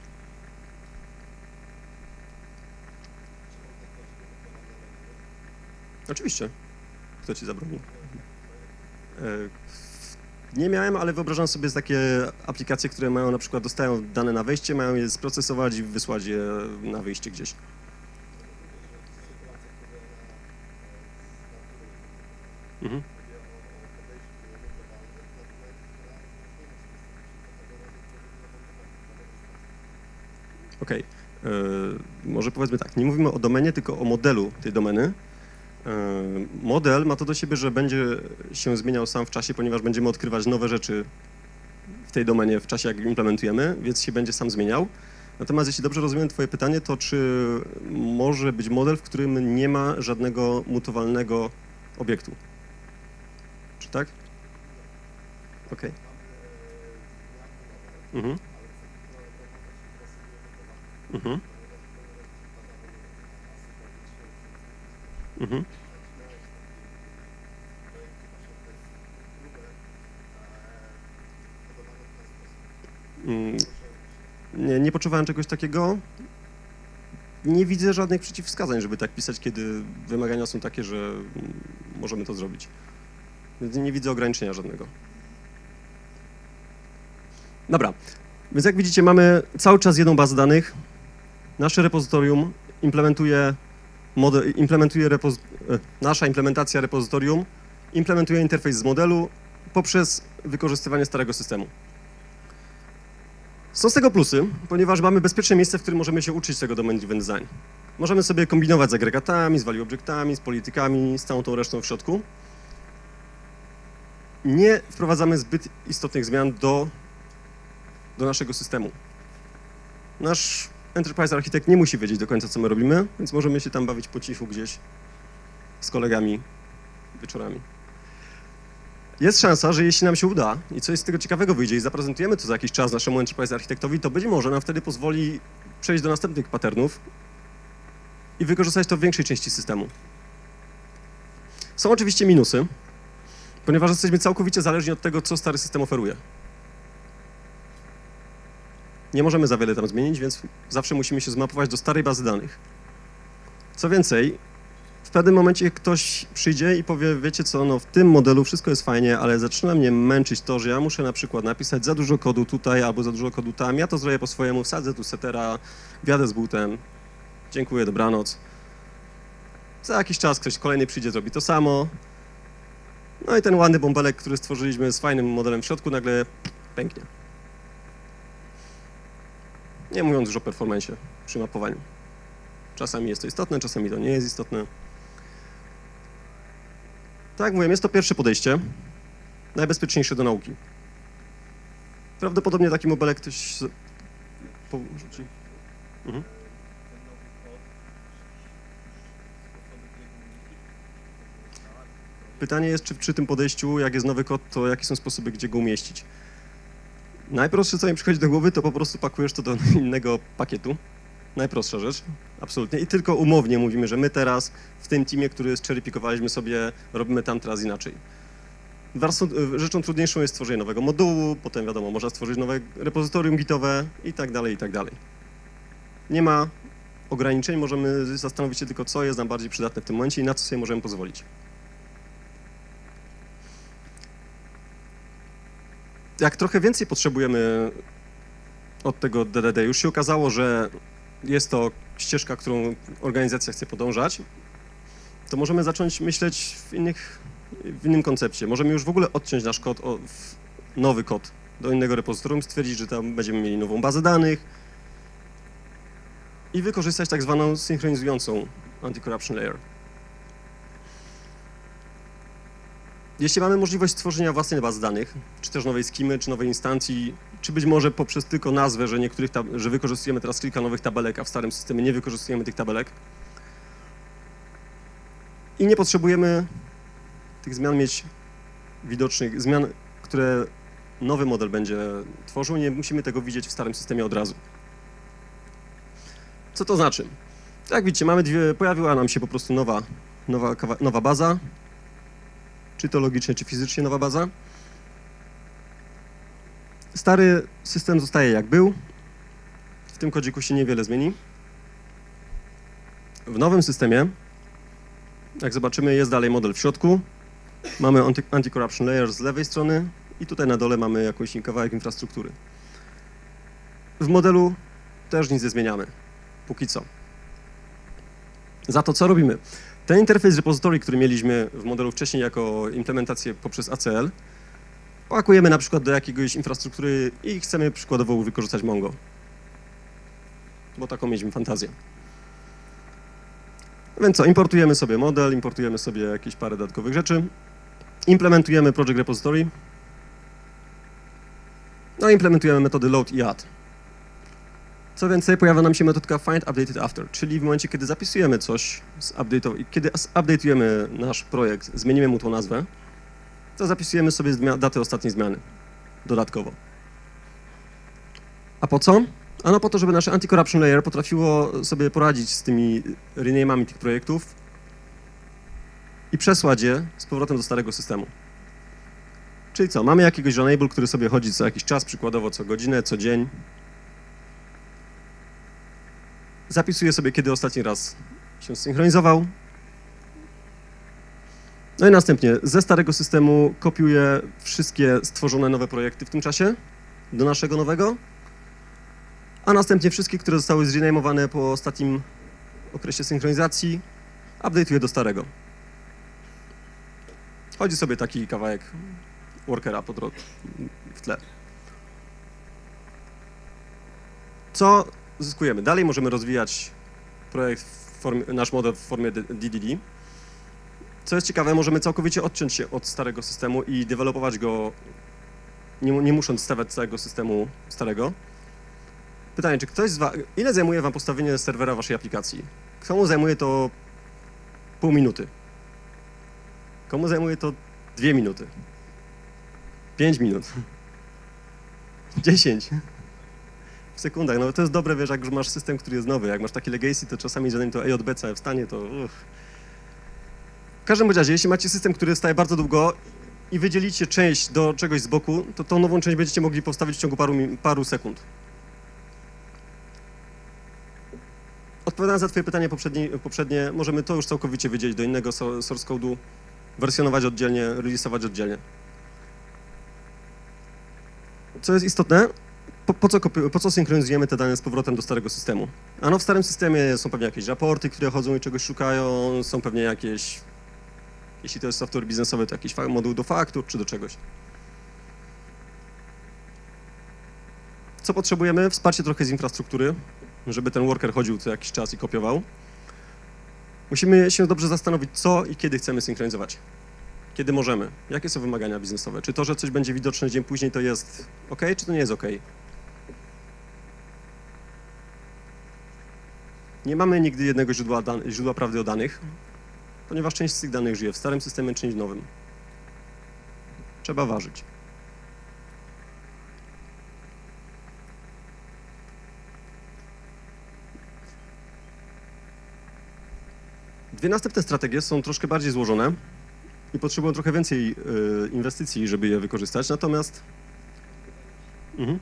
Oczywiście. Kto ci zabroni? Nie miałem, ale wyobrażam sobie takie aplikacje, które mają na przykład dostają dane na wejście, mają je sprocesować i wysłać je na wyjście gdzieś. Mhm. Okej. Okay. Może powiedzmy tak, nie mówimy o domenie, tylko o modelu tej domeny. Model ma to do siebie, że będzie się zmieniał sam w czasie, ponieważ będziemy odkrywać nowe rzeczy w tej domenie w czasie, jak implementujemy, więc się będzie sam zmieniał. Natomiast jeśli dobrze rozumiem Twoje pytanie, to czy może być model, w którym nie ma żadnego mutowalnego obiektu? Czy tak? Okej. Okay. Mhm. Mhm. Mhm. Nie, nie poczuwałem czegoś takiego. Nie widzę żadnych przeciwwskazań, żeby tak pisać, kiedy wymagania są takie, że możemy to zrobić. Więc nie widzę ograniczenia żadnego. Dobra, więc jak widzicie, mamy cały czas jedną bazę danych. Nasze repozytorium implementuje, model, implementuje repozy nasza implementacja repozytorium implementuje interfejs z modelu poprzez wykorzystywanie starego systemu. Są z tego plusy, ponieważ mamy bezpieczne miejsce, w którym możemy się uczyć tego domain-driven design. Możemy sobie kombinować z agregatami, z value objectami, z politykami, z całą tą resztą w środku. Nie wprowadzamy zbyt istotnych zmian do, do naszego systemu. Nasz Enterprise Architect nie musi wiedzieć do końca, co my robimy, więc możemy się tam bawić po cichu gdzieś z kolegami wieczorami. Jest szansa, że jeśli nam się uda i coś z tego ciekawego wyjdzie i zaprezentujemy to za jakiś czas naszemu Enterprise Architektowi, to być może nam wtedy pozwoli przejść do następnych patternów i wykorzystać to w większej części systemu. Są oczywiście minusy, ponieważ jesteśmy całkowicie zależni od tego, co stary system oferuje. Nie możemy za wiele tam zmienić, więc zawsze musimy się zmapować do starej bazy danych. Co więcej, w pewnym momencie ktoś przyjdzie i powie, wiecie co, no w tym modelu wszystko jest fajnie, ale zaczyna mnie męczyć to, że ja muszę na przykład napisać za dużo kodu tutaj albo za dużo kodu tam, ja to zrobię po swojemu, wsadzę tu setera, wjadę z bootem, dziękuję, dobranoc. Za jakiś czas ktoś kolejny przyjdzie, zrobi to samo. No i ten ładny bąbelek, który stworzyliśmy z fajnym modelem w środku, nagle pęknie. Nie mówiąc już o performance'ie przy mapowaniu. Czasami jest to istotne, czasami to nie jest istotne. Tak jak mówiłem, jest to pierwsze podejście, najbezpieczniejsze do nauki. Prawdopodobnie taki bąbelek ktoś porzuci. Mhm. Pytanie jest, czy przy tym podejściu, jak jest nowy kod, to jakie są sposoby, gdzie go umieścić. Najprostsze, co mi przychodzi do głowy, to po prostu pakujesz to do innego pakietu. Najprostsza rzecz, absolutnie. I tylko umownie mówimy, że my teraz w tym teamie, który zcherrypikowaliśmy sobie, robimy tam teraz inaczej. Rzeczą trudniejszą jest stworzenie nowego modułu, potem wiadomo, można stworzyć nowe repozytorium gitowe i tak dalej, i tak dalej. Nie ma ograniczeń, możemy zastanowić się tylko, co jest nam bardziej przydatne w tym momencie i na co sobie możemy pozwolić. Jak trochę więcej potrzebujemy od tego D D D, już się okazało, że jest to ścieżka, którą organizacja chce podążać, to możemy zacząć myśleć w, innych, w innym koncepcie. Możemy już w ogóle odciąć nasz kod, o, nowy kod do innego repozytorium, stwierdzić, że tam będziemy mieli nową bazę danych i wykorzystać tak zwaną synchronizującą anti-corruption layer. Jeśli mamy możliwość stworzenia własnej bazy danych, czy też nowej skimy, czy nowej instancji, czy być może poprzez tylko nazwę, że, niektórych że wykorzystujemy teraz kilka nowych tabelek, a w starym systemie nie wykorzystujemy tych tabelek i nie potrzebujemy tych zmian mieć widocznych, zmian, które nowy model będzie tworzył, nie musimy tego widzieć w starym systemie od razu. Co to znaczy? Tak jak widzicie, mamy dwie, pojawiła nam się po prostu nowa, nowa, nowa baza, czy to logicznie, czy fizycznie nowa baza. Stary system zostaje jak był. W tym kodziku się niewiele zmieni. W nowym systemie, jak zobaczymy, jest dalej model w środku. Mamy anti-corruption layer z lewej strony i tutaj na dole mamy jakąś kawałek infrastruktury. W modelu też nic nie zmieniamy, póki co. Za to co robimy? Ten interfejs repository, który mieliśmy w modelu wcześniej jako implementację poprzez A C L, pakujemy na przykład do jakiegoś infrastruktury i chcemy przykładowo wykorzystać Mongo. Bo taką mieliśmy fantazję. Więc co, importujemy sobie model, importujemy sobie jakieś parę dodatkowych rzeczy, implementujemy project repository, no i implementujemy metody load i add. Co więcej, pojawia nam się metodka find updated after, czyli w momencie, kiedy zapisujemy coś, z kiedy update'ujemy nasz projekt, zmienimy mu tą nazwę, to zapisujemy sobie datę ostatniej zmiany dodatkowo. A po co? Ano po to, żeby nasze anti-corruption layer potrafiło sobie poradzić z tymi rename'ami tych projektów i przesłać je z powrotem do starego systemu. Czyli co? Mamy jakiegoś enable, który sobie chodzi co jakiś czas, przykładowo co godzinę, co dzień. Zapisuje sobie, kiedy ostatni raz się synchronizował. No i następnie ze starego systemu kopiuje wszystkie stworzone nowe projekty w tym czasie do naszego nowego, a następnie wszystkie, które zostały zrenamowane po ostatnim okresie synchronizacji, update'uje do starego. Chodzi sobie taki kawałek workera po drodze w tle. Co zyskujemy? Dalej możemy rozwijać projekt, w formie, nasz model w formie D D D. Co jest ciekawe, możemy całkowicie odciąć się od starego systemu i dewelopować go, nie, nie musząc stawiać całego systemu starego. Pytanie, czy ktoś z was, ile zajmuje wam postawienie serwera waszej aplikacji? Komu zajmuje to pół minuty? Komu zajmuje to dwie minuty? Pięć minut? Dziesięć? W sekundach. No to jest dobre, wiesz, jak już masz system, który jest nowy. Jak masz taki legacy, to czasami zanim to E J B całe wstanie, to uff. W każdym razie, jeśli macie system, który staje bardzo długo i wydzielicie część do czegoś z boku, to tą nową część będziecie mogli postawić w ciągu paru, paru sekund. Odpowiadając na twoje pytanie poprzednie, poprzednie, możemy to już całkowicie wydzielić do innego source code'u, wersjonować oddzielnie, release'ować oddzielnie. Co jest istotne, po, po, co, po co synchronizujemy te dane z powrotem do starego systemu? Ano w starym systemie są pewnie jakieś raporty, które chodzą i czegoś szukają, są pewnie jakieś, jeśli to jest software biznesowy, to jakiś moduł do faktur czy do czegoś. Co potrzebujemy? Wsparcie trochę z infrastruktury, żeby ten worker chodził co jakiś czas i kopiował. Musimy się dobrze zastanowić, co i kiedy chcemy synchronizować. Kiedy możemy? Jakie są wymagania biznesowe? Czy to, że coś będzie widoczne dzień później, to jest OK, czy to nie jest OK? Nie mamy nigdy jednego źródła, źródła prawdy o danych, ponieważ część z tych danych żyje w starym systemie, część w nowym. Trzeba ważyć. Dwie następne strategie są troszkę bardziej złożone i potrzebują trochę więcej y, inwestycji, żeby je wykorzystać, natomiast... Mhm.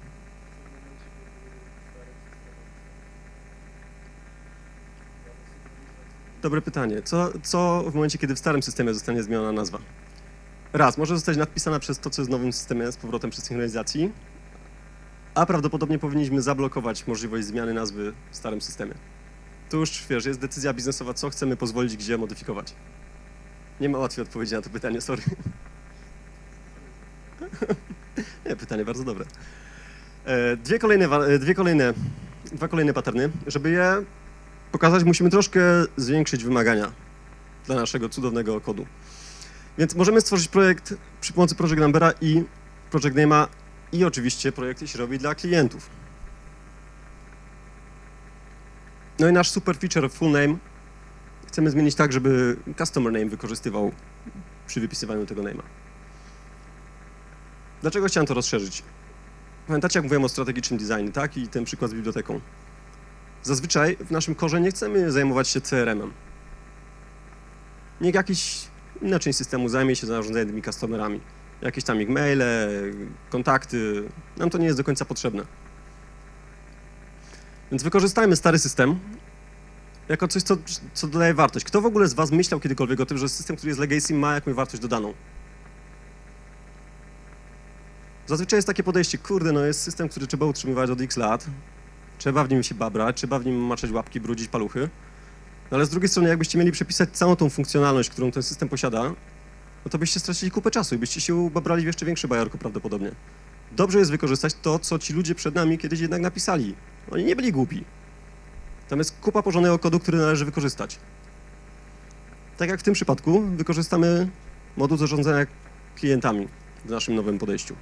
Dobre pytanie. Co, co w momencie, kiedy w starym systemie zostanie zmieniona nazwa? Raz, może zostać nadpisana przez to, co jest w nowym systemie z powrotem przy synchronizacji, a prawdopodobnie powinniśmy zablokować możliwość zmiany nazwy w starym systemie. Tu już, wiesz, jest decyzja biznesowa, co chcemy pozwolić, gdzie modyfikować. Nie ma łatwiej odpowiedzi na to pytanie, sorry. Nie, pytanie bardzo dobre. Dwie kolejne, dwie kolejne, dwa kolejne patterny. Żeby je pokazać, musimy troszkę zwiększyć wymagania dla naszego cudownego kodu. Więc możemy stworzyć projekt przy pomocy Project Numbera i Project Name'a i oczywiście projekt się robi dla klientów. No i nasz super feature full name chcemy zmienić tak, żeby customer name wykorzystywał przy wypisywaniu tego name'a. Dlaczego chciałem to rozszerzyć? Pamiętacie, jak mówiłem o strategicznym designie, tak? I ten przykład z biblioteką. Zazwyczaj w naszym korze nie chcemy zajmować się C R M-em. Niech jakiś inna część systemu zajmie się zarządzaniem tymi customerami. Jakieś tam ich maile, kontakty. Nam to nie jest do końca potrzebne. Więc wykorzystajmy stary system jako coś, co, co dodaje wartość. Kto w ogóle z was myślał kiedykolwiek o tym, że system, który jest legacy, ma jakąś wartość dodaną? Zazwyczaj jest takie podejście, kurde, no jest system, który trzeba utrzymywać od X lat, trzeba w nim się babrać, trzeba w nim maczać łapki, brudzić paluchy, no ale z drugiej strony, jakbyście mieli przepisać całą tą funkcjonalność, którą ten system posiada, no to byście stracili kupę czasu i byście się ubabrali w jeszcze większe bajorko prawdopodobnie. Dobrze jest wykorzystać to, co ci ludzie przed nami kiedyś jednak napisali. Oni nie byli głupi. Tam jest kupa porządnego kodu, który należy wykorzystać. Tak jak w tym przypadku, wykorzystamy moduł zarządzania klientami w naszym nowym podejściu.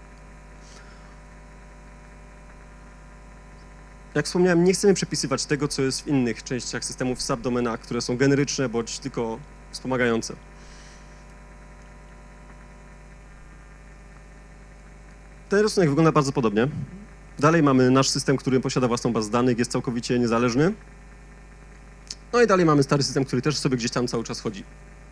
Jak wspomniałem, nie chcemy przepisywać tego, co jest w innych częściach systemów, subdomenach, które są generyczne bądź tylko wspomagające. Ten rysunek wygląda bardzo podobnie. Dalej mamy nasz system, który posiada własną bazę danych, jest całkowicie niezależny. No i dalej mamy stary system, który też sobie gdzieś tam cały czas chodzi.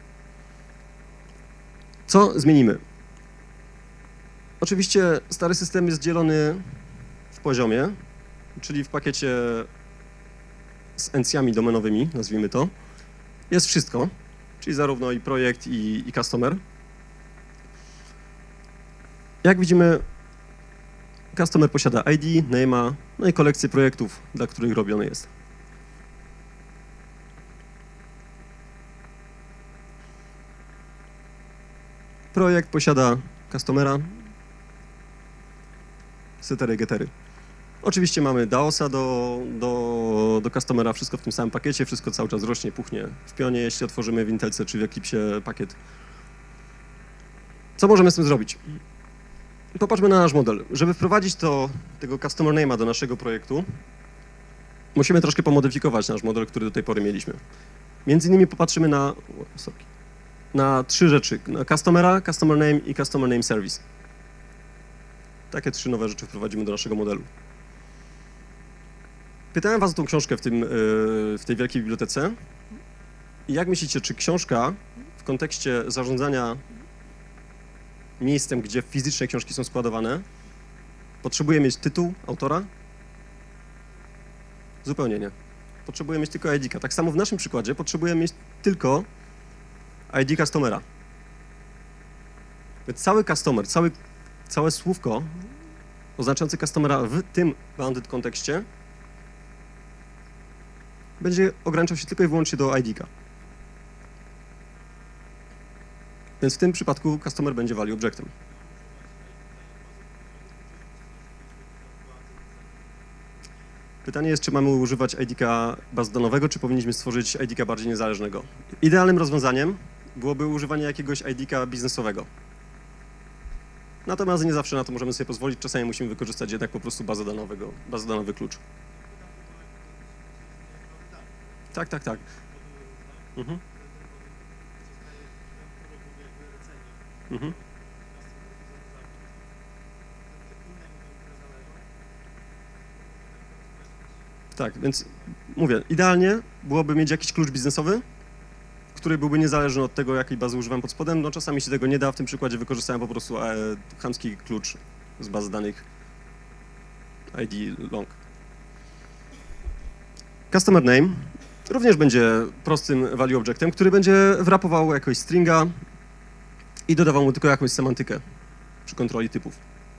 Co zmienimy? Oczywiście stary system jest dzielony w poziomie, czyli w pakiecie z encjami domenowymi, nazwijmy to. Jest wszystko, czyli zarówno i projekt, i, i customer. Jak widzimy, customer posiada I D, name'a, no i kolekcję projektów, dla których robiony jest. Projekt posiada customera, setery, gettery. Oczywiście mamy daosa do, do, do customera, wszystko w tym samym pakiecie, wszystko cały czas rośnie, puchnie w pionie, jeśli otworzymy w Intelce czy w Eclipsie pakiet. Co możemy z tym zrobić? Popatrzmy na nasz model. Żeby wprowadzić to, tego customer name'a do naszego projektu, musimy troszkę pomodyfikować nasz model, który do tej pory mieliśmy. Między innymi popatrzymy na, sorry, na trzy rzeczy. Na customera, customer name i customer name service. Takie trzy nowe rzeczy wprowadzimy do naszego modelu. Pytałem was o tą książkę w, tym, w tej wielkiej bibliotece. I jak myślicie, czy książka w kontekście zarządzania miejscem, gdzie fizyczne książki są składowane, potrzebuje mieć tytuł autora? Zupełnie nie. Potrzebuje mieć tylko I D-ka. Tak samo w naszym przykładzie potrzebujemy mieć tylko I D customera. Więc cały customer, cały, całe słówko oznaczające customera w tym bounded kontekście będzie ograniczał się tylko i wyłącznie do I D-ka. Więc w tym przypadku customer będzie value objectem. Pytanie jest, czy mamy używać I D-ka bazdanowego, czy powinniśmy stworzyć I D-ka bardziej niezależnego. Idealnym rozwiązaniem byłoby używanie jakiegoś I D-ka biznesowego. Natomiast nie zawsze na to możemy sobie pozwolić, czasami musimy wykorzystać jednak po prostu bazę danowego, bazodanowy klucz. Tak, tak, tak. Mhm. Mhm. Tak, więc mówię, idealnie byłoby mieć jakiś klucz biznesowy, który byłby niezależny od tego, jakiej bazy używam pod spodem. No czasami się tego nie da, w tym przykładzie wykorzystałem po prostu e, chamski klucz z bazy danych I D long. Customer name również będzie prostym value objectem, który będzie wrapował jakoś stringa i dodawał mu tylko jakąś semantykę przy kontroli typów.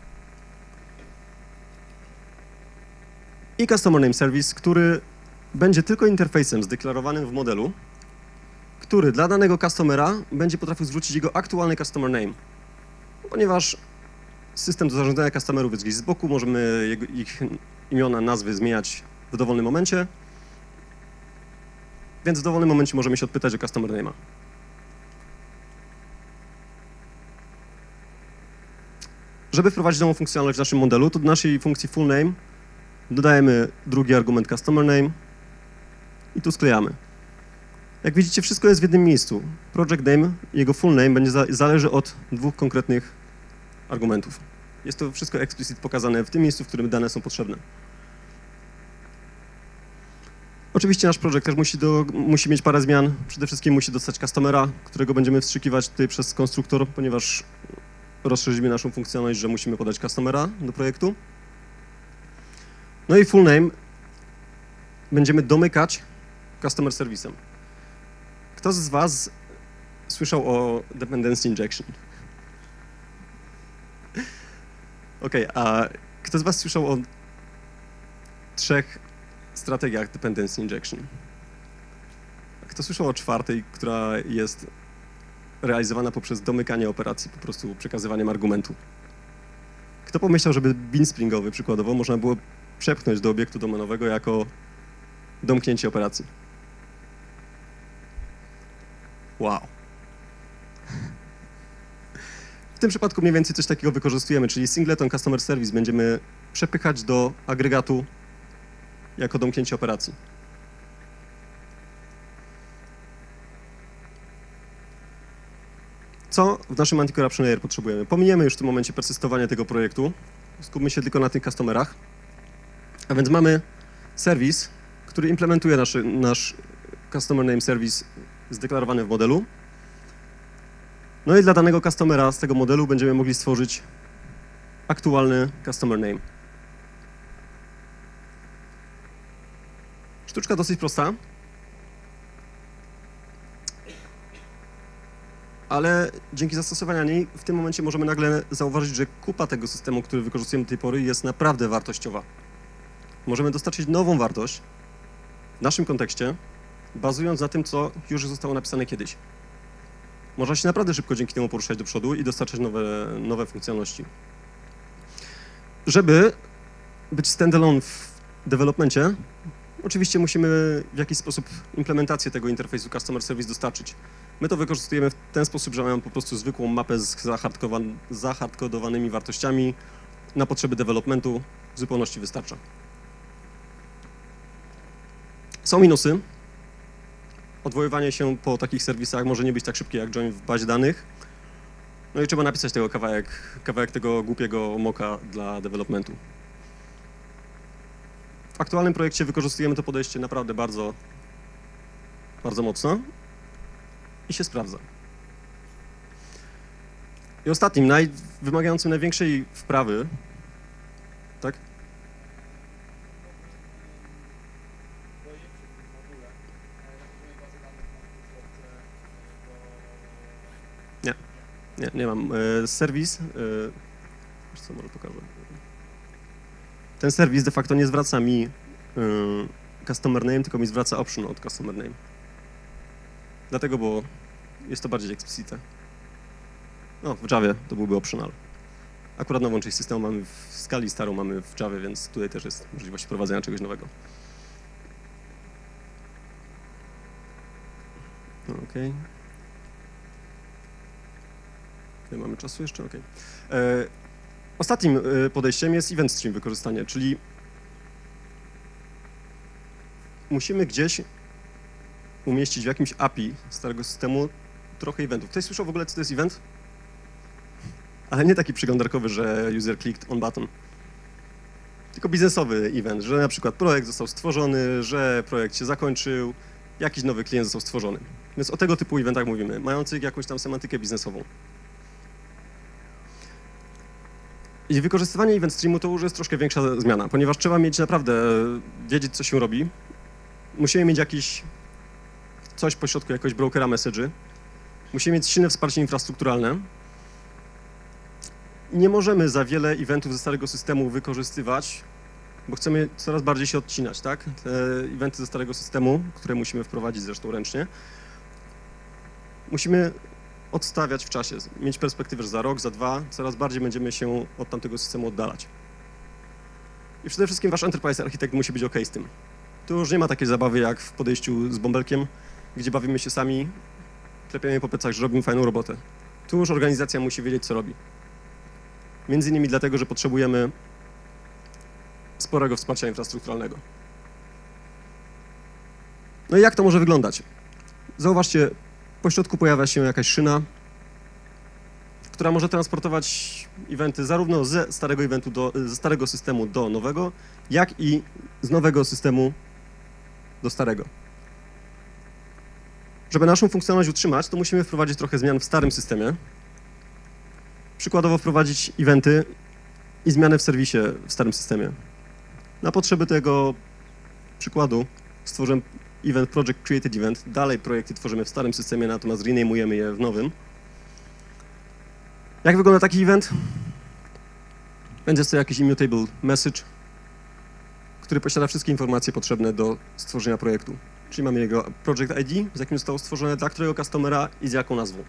I customer name service, który będzie tylko interfejsem zdeklarowanym w modelu, który dla danego customera będzie potrafił zwrócić jego aktualny customer name. Ponieważ system do zarządzania customerów jest gdzieś z boku, możemy jego, ich imiona, nazwy zmieniać w dowolnym momencie, więc w dowolnym momencie możemy się odpytać o customer name'a. Żeby wprowadzić nową funkcjonalność w naszym modelu, to do naszej funkcji full name dodajemy drugi argument customer name i tu sklejamy. Jak widzicie, wszystko jest w jednym miejscu. Project name i jego full name będzie za, zależy od dwóch konkretnych argumentów. Jest to wszystko explicit pokazane w tym miejscu, w którym dane są potrzebne. Oczywiście nasz projekt też musi, do, musi mieć parę zmian. Przede wszystkim musi dostać customera, którego będziemy wstrzykiwać tutaj przez konstruktor, ponieważ rozszerzymy naszą funkcjonalność, że musimy podać customera do projektu. No i full name będziemy domykać customer serwisem. Kto z was słyszał o dependency injection? OK, a kto z was słyszał o trzech strategiach dependency injection? A kto słyszał o czwartej, która jest realizowana poprzez domykanie operacji, po prostu przekazywaniem argumentu? Kto pomyślał, żeby bin springowy przykładowo można było przepchnąć do obiektu domenowego jako domknięcie operacji? Wow. W tym przypadku mniej więcej coś takiego wykorzystujemy, czyli singleton customer service będziemy przepychać do agregatu jako domknięcie operacji. Co w naszym anti-corruption layer potrzebujemy? Pominiemy już w tym momencie persystowanie tego projektu. Skupmy się tylko na tych customerach. A więc mamy serwis, który implementuje nasz, nasz customer name service zdeklarowany w modelu. No i dla danego customera z tego modelu będziemy mogli stworzyć aktualny customer name. Sztuczka dosyć prosta, ale dzięki zastosowaniu niej w tym momencie możemy nagle zauważyć, że kupa tego systemu, który wykorzystujemy do tej pory, jest naprawdę wartościowa. Możemy dostarczyć nową wartość w naszym kontekście, bazując na tym, co już zostało napisane kiedyś. Można się naprawdę szybko dzięki temu poruszać do przodu i dostarczać nowe, nowe funkcjonalności. Żeby być standalone w developmencie, oczywiście musimy w jakiś sposób implementację tego interfejsu Customer Service dostarczyć. My to wykorzystujemy w ten sposób, że mamy po prostu zwykłą mapę z zahardkodowanymi wartościami na potrzeby developmentu, w zupełności wystarcza. Są minusy. Odwoływanie się po takich serwisach może nie być tak szybkie jak join w bazie danych. No i trzeba napisać tego kawałek, kawałek tego głupiego mocka dla developmentu. W aktualnym projekcie wykorzystujemy to podejście naprawdę bardzo, bardzo mocno i się sprawdza. I ostatnim, naj, wymagającym największej wprawy, tak? Nie, nie, nie mam. E, serwis, e, co może pokażę. Ten serwis de facto nie zwraca mi e, customer name, tylko mi zwraca option od customer name. Dlatego, bo jest to bardziej explicite. No, w Javie to byłby optional. Akurat nową część systemu mamy w skali, starą mamy w Javie, więc tutaj też jest możliwość wprowadzenia czegoś nowego. Okej. Okay. Okay, mamy czasu jeszcze? Okej. Okay. E, ostatnim podejściem jest event stream wykorzystanie, czyli musimy gdzieś umieścić w jakimś A P I starego systemu trochę eventów. Ktoś słyszał w ogóle, co to jest event? Ale nie taki przeglądarkowy, że user clicked on button, tylko biznesowy event, że na przykład projekt został stworzony, że projekt się zakończył, jakiś nowy klient został stworzony. Więc o tego typu eventach mówimy, mających jakąś tam semantykę biznesową. I wykorzystywanie event streamu to już jest troszkę większa zmiana, ponieważ trzeba mieć naprawdę, wiedzieć, co się robi. Musimy mieć jakiś, coś pośrodku, jakiegoś brokera message'y. Musimy mieć silne wsparcie infrastrukturalne. Nie możemy za wiele eventów ze starego systemu wykorzystywać, bo chcemy coraz bardziej się odcinać, tak? Te eventy ze starego systemu, które musimy wprowadzić zresztą ręcznie, musimy odstawiać w czasie, mieć perspektywę, że za rok, za dwa, coraz bardziej będziemy się od tamtego systemu oddalać. I przede wszystkim wasz enterprise architekt musi być OK z tym. Tu już nie ma takiej zabawy jak w podejściu z bąbelkiem, gdzie bawimy się sami, klepiemy po plecach, że robimy fajną robotę. Tu już organizacja musi wiedzieć, co robi. Między innymi dlatego, że potrzebujemy sporego wsparcia infrastrukturalnego. No i jak to może wyglądać? Zauważcie, po środku pojawia się jakaś szyna, która może transportować eventy zarówno ze starego eventu do, ze starego systemu do nowego, jak i z nowego systemu do starego. Żeby naszą funkcjonalność utrzymać, to musimy wprowadzić trochę zmian w starym systemie. Przykładowo wprowadzić eventy i zmiany w serwisie w starym systemie. Na potrzeby tego przykładu stworzyłem event project created event. Dalej projekty tworzymy w starym systemie, natomiast renamujemy je w nowym. Jak wygląda taki event? Będzie to jakiś immutable message, który posiada wszystkie informacje potrzebne do stworzenia projektu. Czyli mamy jego project I D, z jakim zostało stworzone, dla którego customera i z jaką nazwą.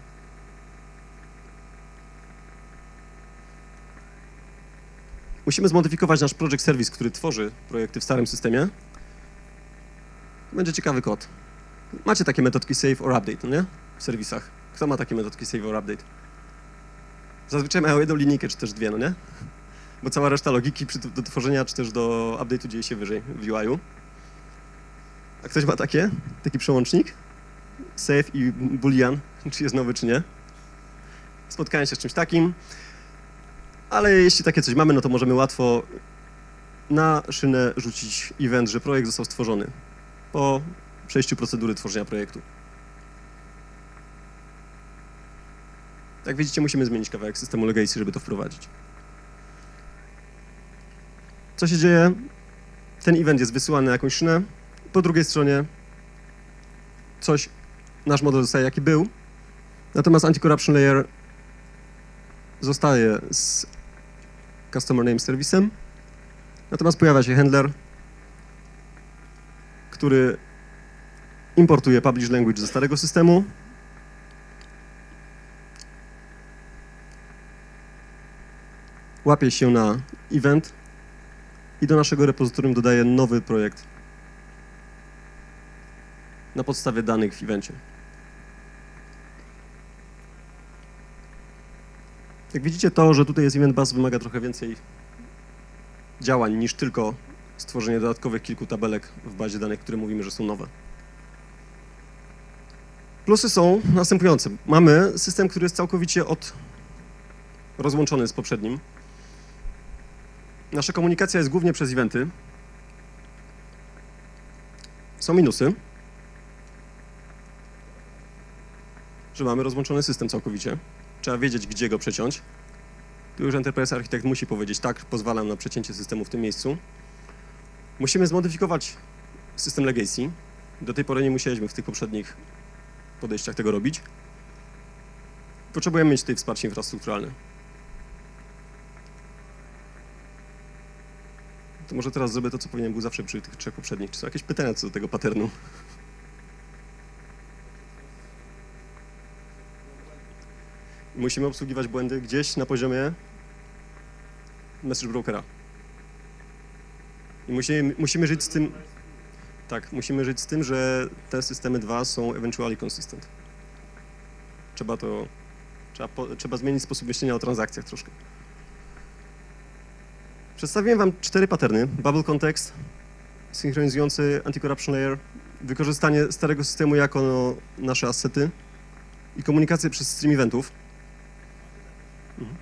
Musimy zmodyfikować nasz project service, który tworzy projekty w starym systemie. Będzie ciekawy kod. Macie takie metodki save or update, no nie? W serwisach. Kto ma takie metodki save or update? Zazwyczaj mają jedną linijkę, czy też dwie, no nie? Bo cała reszta logiki do tworzenia, czy też do update'u dzieje się wyżej w U I-u. A ktoś ma takie? Taki przełącznik? Save i boolean, czy jest nowy, czy nie? Spotkałem się z czymś takim. Ale jeśli takie coś mamy, no to możemy łatwo na szynę rzucić event, że projekt został stworzony po przejściu procedury tworzenia projektu. Jak widzicie, musimy zmienić kawałek systemu legacy, żeby to wprowadzić. Co się dzieje? Ten event jest wysyłany na jakąś szynę. Po drugiej stronie coś, nasz model zostaje jaki był, natomiast anti-corruption layer zostaje z customer name serwisem, natomiast pojawia się handler, który importuje publish language ze starego systemu, łapie się na event i do naszego repozytorium dodaję nowy projekt na podstawie danych w evencie. Jak widzicie, to, że tutaj jest event bus, wymaga trochę więcej działań niż tylko stworzenie dodatkowych kilku tabelek w bazie danych, które mówimy, że są nowe. Plusy są następujące. Mamy system, który jest całkowicie od... rozłączony z poprzednim. Nasza komunikacja jest głównie przez eventy. Są minusy, że mamy rozłączony system całkowicie. Trzeba wiedzieć, gdzie go przeciąć. Tu już Enterprise Architect musi powiedzieć, tak, pozwalam na przecięcie systemu w tym miejscu. Musimy zmodyfikować system legacy. Do tej pory nie musieliśmy w tych poprzednich podejściach tego robić. Potrzebujemy mieć tutaj wsparcie infrastrukturalne. To może teraz zrobię to, co powinien był zawsze przy tych trzech poprzednich. Czy są jakieś pytania co do tego patternu? Musimy obsługiwać błędy gdzieś na poziomie message brokera. I musimy, musimy żyć z tym, tak, musimy żyć z tym, że te systemy dwa są eventually consistent. Trzeba to, trzeba, po, trzeba zmienić sposób myślenia o transakcjach troszkę. Przedstawiłem wam cztery patterny. Bubble context, synchronizujący anti-corruption layer, wykorzystanie starego systemu jako no, nasze assety i komunikację przez stream eventów. Mhm.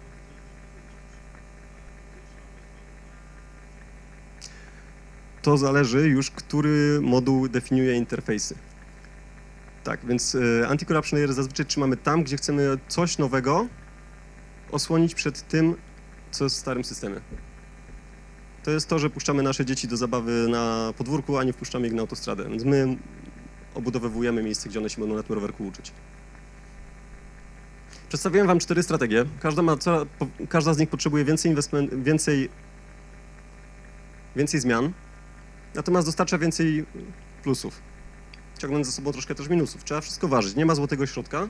To zależy już, który moduł definiuje interfejsy. Tak, więc y, anti-corruption layer zazwyczaj trzymamy tam, gdzie chcemy coś nowego osłonić przed tym, co jest w starym systemie. To jest to, że puszczamy nasze dzieci do zabawy na podwórku, a nie wpuszczamy ich na autostradę. Więc my obudowywujemy miejsce, gdzie one się będą na tym rowerku uczyć. Przedstawiłem wam cztery strategie. Każda, ma, co, po, każda z nich potrzebuje więcej, inwestment, więcej, więcej zmian, natomiast dostarcza więcej plusów, ciągnąc za sobą troszkę też minusów. Trzeba wszystko ważyć. Nie ma złotego środka.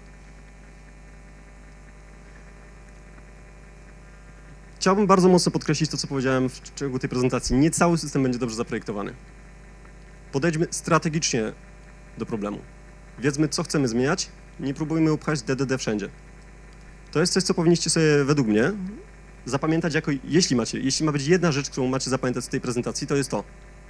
Chciałbym bardzo mocno podkreślić to, co powiedziałem w ciągu tej prezentacji. Nie cały system będzie dobrze zaprojektowany. Podejdźmy strategicznie do problemu. Wiedzmy, co chcemy zmieniać. Nie próbujmy upchać D D D wszędzie. To jest coś, co powinniście sobie, według mnie, zapamiętać jako, jeśli macie, jeśli ma być jedna rzecz, którą macie zapamiętać z tej prezentacji, to jest to.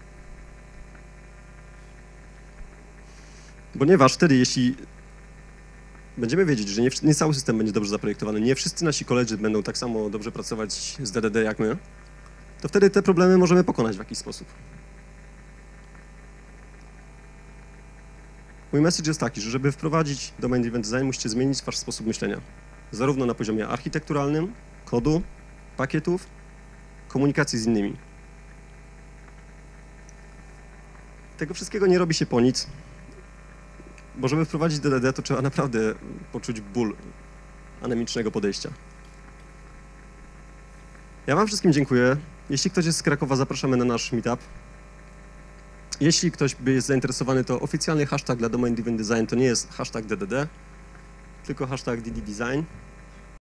Ponieważ wtedy, jeśli będziemy wiedzieć, że nie, nie cały system będzie dobrze zaprojektowany, nie wszyscy nasi koledzy będą tak samo dobrze pracować z D D D jak my, to wtedy te problemy możemy pokonać w jakiś sposób. Mój message jest taki, że żeby wprowadzić Domain Driven Design, musicie zmienić wasz sposób myślenia. Zarówno na poziomie architekturalnym, kodu, pakietów, komunikacji z innymi. Tego wszystkiego nie robi się po nic. Bo żeby wprowadzić D D D, to trzeba naprawdę poczuć ból anemicznego podejścia. Ja wam wszystkim dziękuję. Jeśli ktoś jest z Krakowa, zapraszamy na nasz meetup. Jeśli ktoś by jest zainteresowany, to oficjalny hashtag dla Domain Driven Design to nie jest hashtag D D D, tylko hashtag D D Design.